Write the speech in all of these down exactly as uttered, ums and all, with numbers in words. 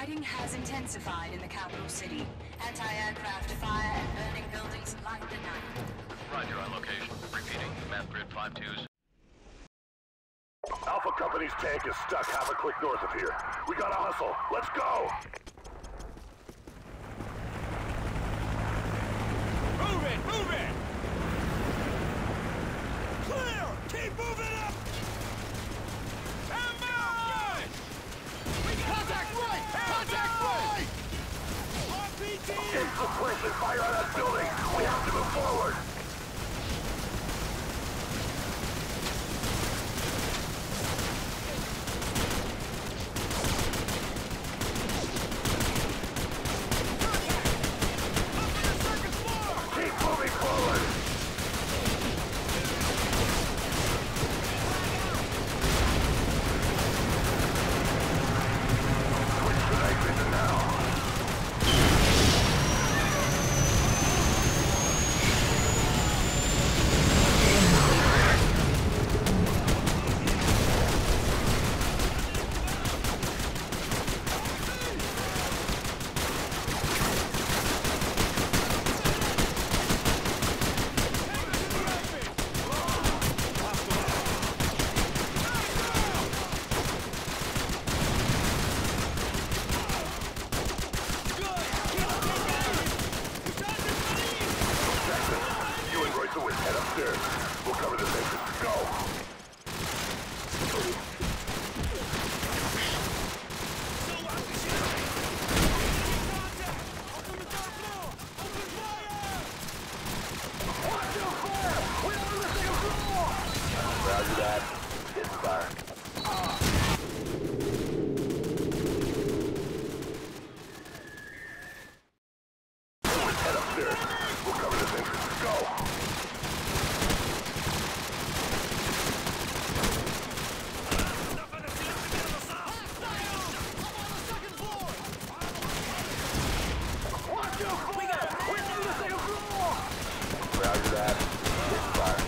Fighting has intensified in the capital city. Anti-aircraft fire and burning buildings light the night. Roger on location. Repeating, map grid five twos. Alpha Company's tank is stuck half a click north of here. We gotta hustle. Let's go! Move it! Move it! Clear! Keep moving up! Ammo! Contact right! Contact right! R P G! Get suppression fire on that building! We have to move forward! We'll cover this entrance. Go! Roger that. Hit fire. Head upstairs. We'll cover this entrance. Go! Roger that. Hit fire.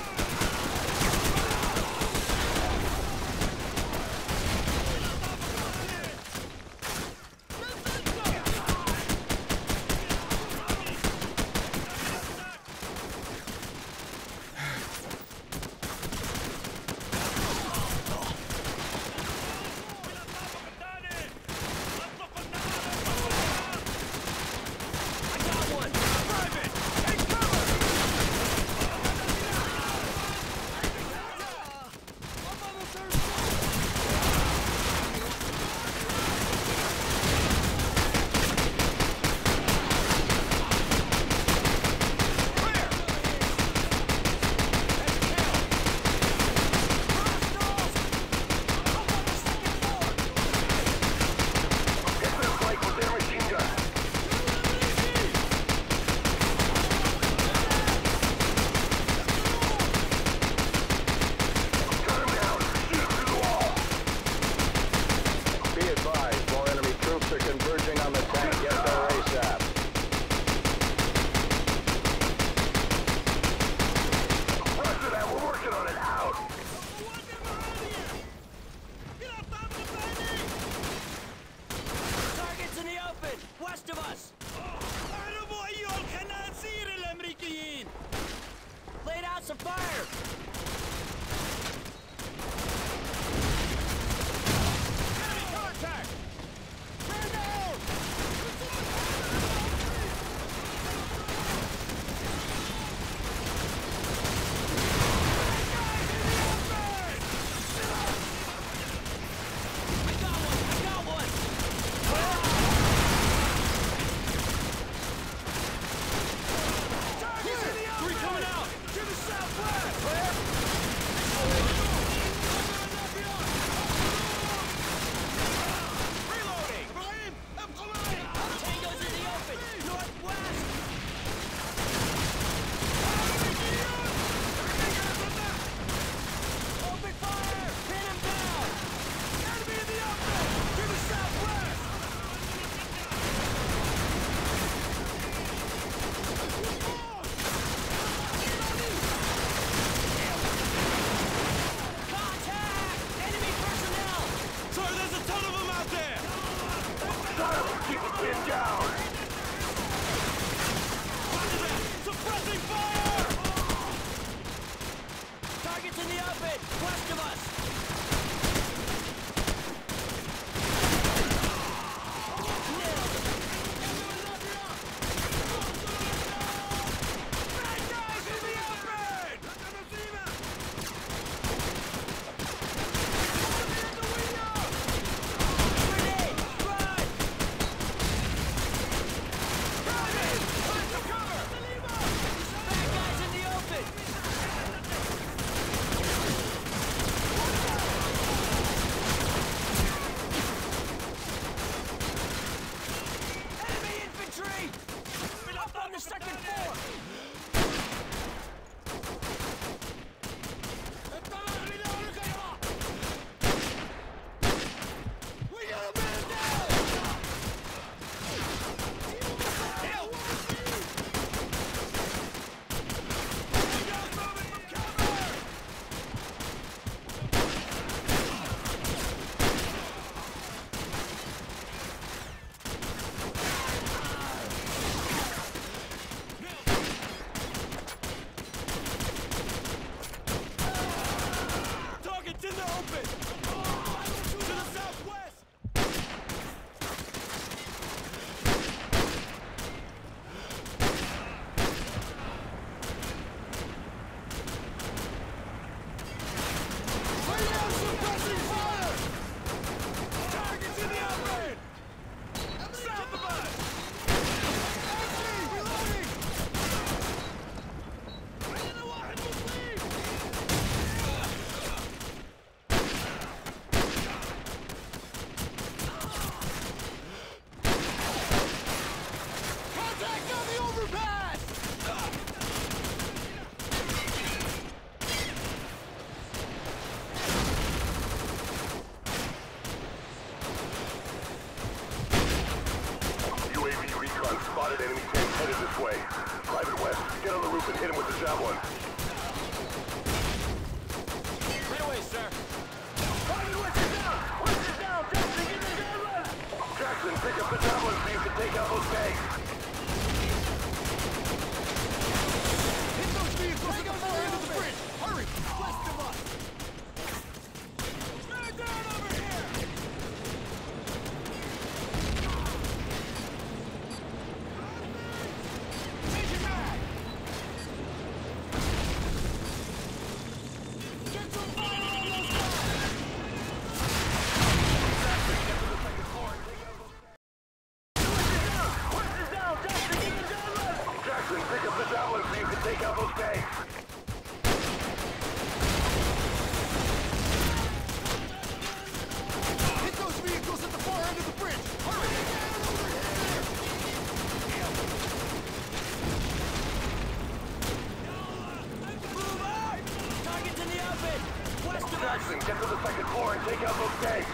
West of us! Lay down some fire! Enemy contact! Man down! Got him! Keep him pinned down! Suppressing fire! Targets in the open! West of us! Jackson, get to the second floor and take out those tanks.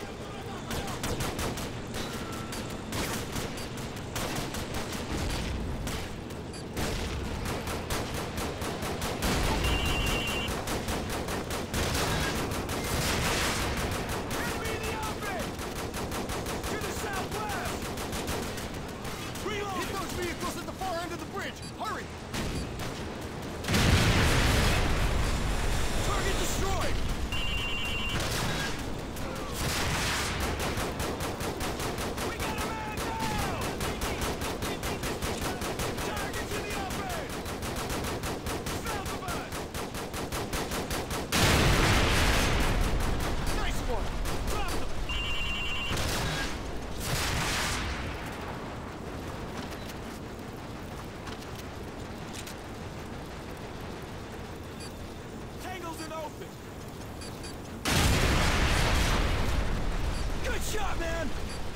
Good shot, man!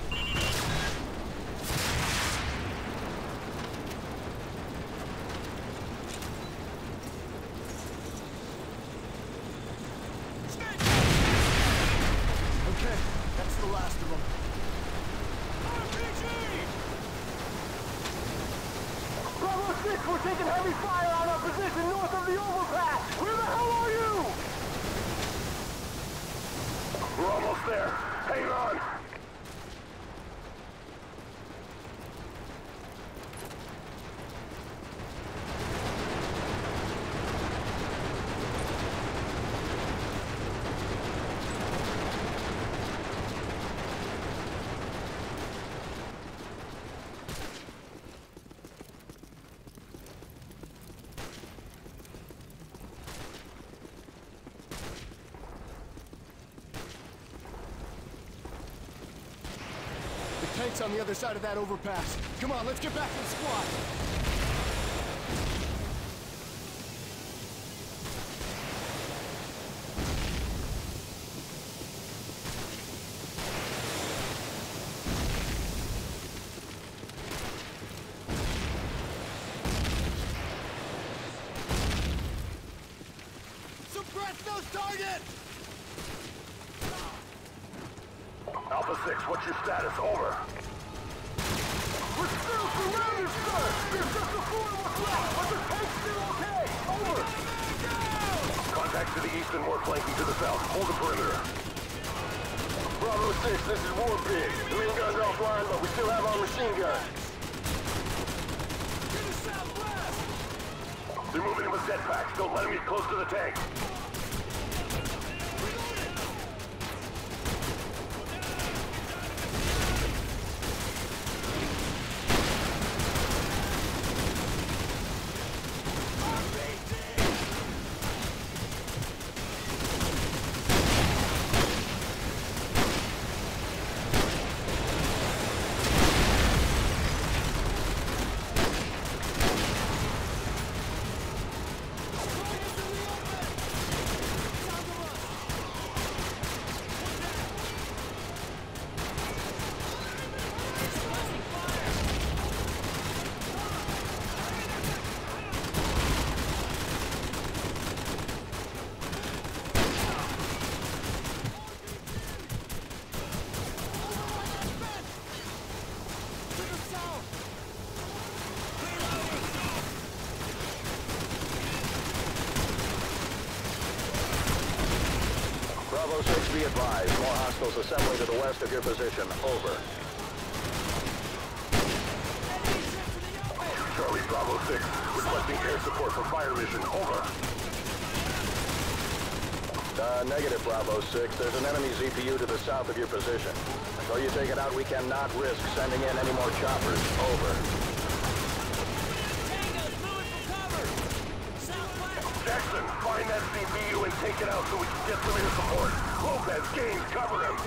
Okay, that's the last of them. R P G! Bravo six, we're taking heavy fire on our position north of the overpass! Where the hell are you? We're almost there. Hang on. The tank's on the other side of that overpass. Come on, let's get back to the squad. Suppress those targets! Alpha six, what's your status? Over. We're still surrounded, sir! There's just a four of us left, but the tank's still okay! Over! Contacts to the east and more flanking to the south. Hold the perimeter. Bravo six, this is War Pig. The main gun's offline, but we still have our machine guns. To the southwest! They're moving in with jetpacks. Don't let them get close to the tank. Bravo six, be advised. More hostiles assembling to the west of your position. Over. Charlie, Bravo six, requesting air support for fire mission. Over. Uh, negative, Bravo six. There's an enemy Z P U to the south of your position. Until you take it out, we cannot risk sending in any more choppers. Over. Jackson, find that C P U and take it out so we can get some air support. Lopez, Gaines, cover him.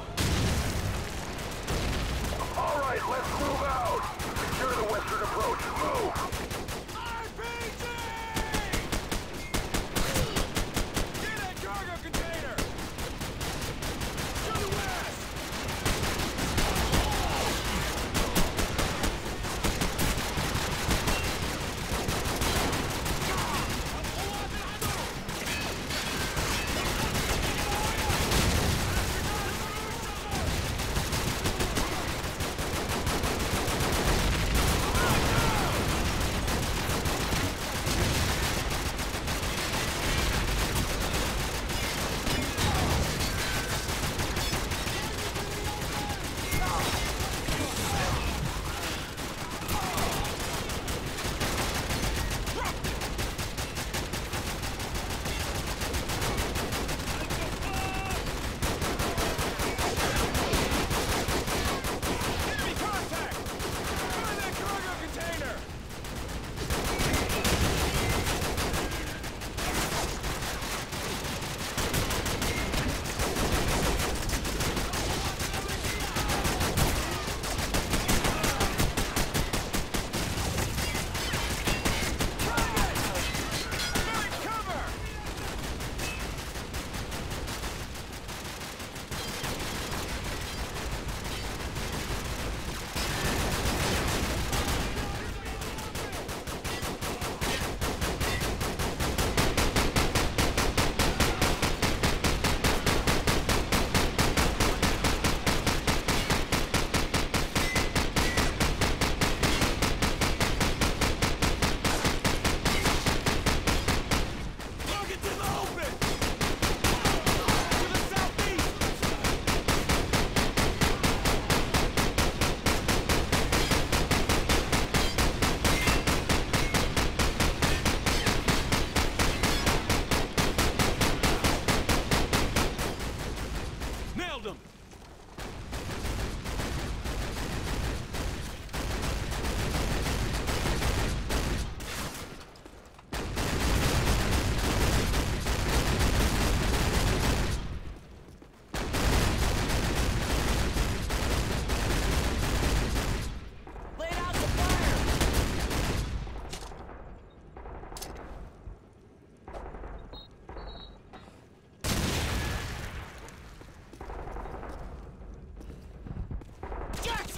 All right, let's move out. Secure the western approach. Move. R P G! Get that cargo container! To the west!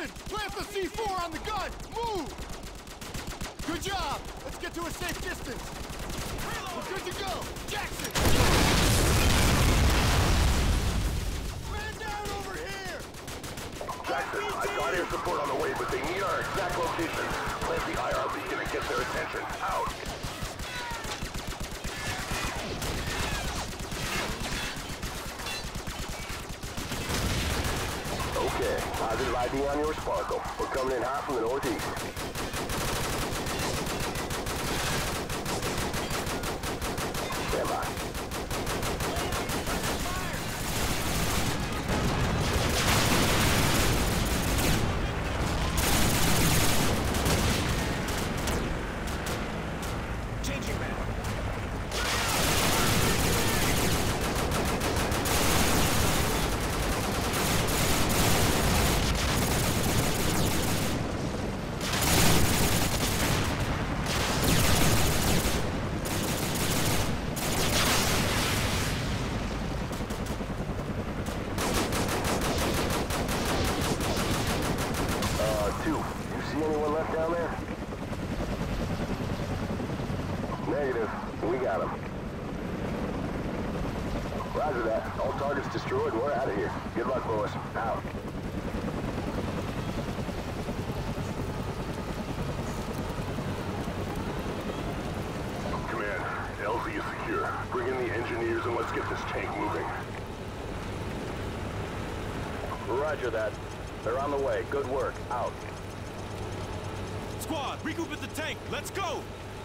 Jackson, plant the C four on the gun! Move! Good job! Let's get to a safe distance. We're good to go! Jackson! Man down over here! Jackson, I've got air support on the way, but they need our exact location. Plant the I R beacon and get their attention. Out! Okay, positive I D on your Sparkle. We're coming in hot from the northeast. Stand by. Changing man. Anyone left down there? Negative. We got him. Roger that. All targets destroyed and we're out of here. Good luck, boys. Out. Command, L Z is secure. Bring in the engineers and let's get this tank moving. Roger that. They're on the way. Good work. Out. Squad, regroup at the tank. Let's go!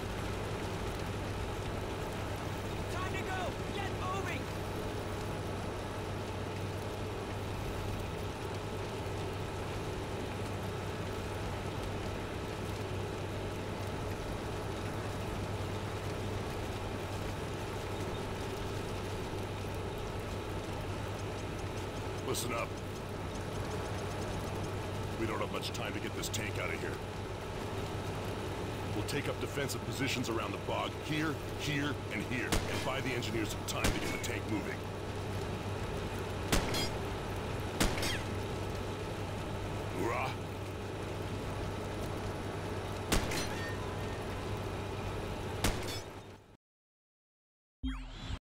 Time to go! Get moving! Listen up. We don't have much time to get this tank out of here. We'll take up defensive positions around the bog, here, here, and here, and buy the engineers some time to get the tank moving. Hoorah!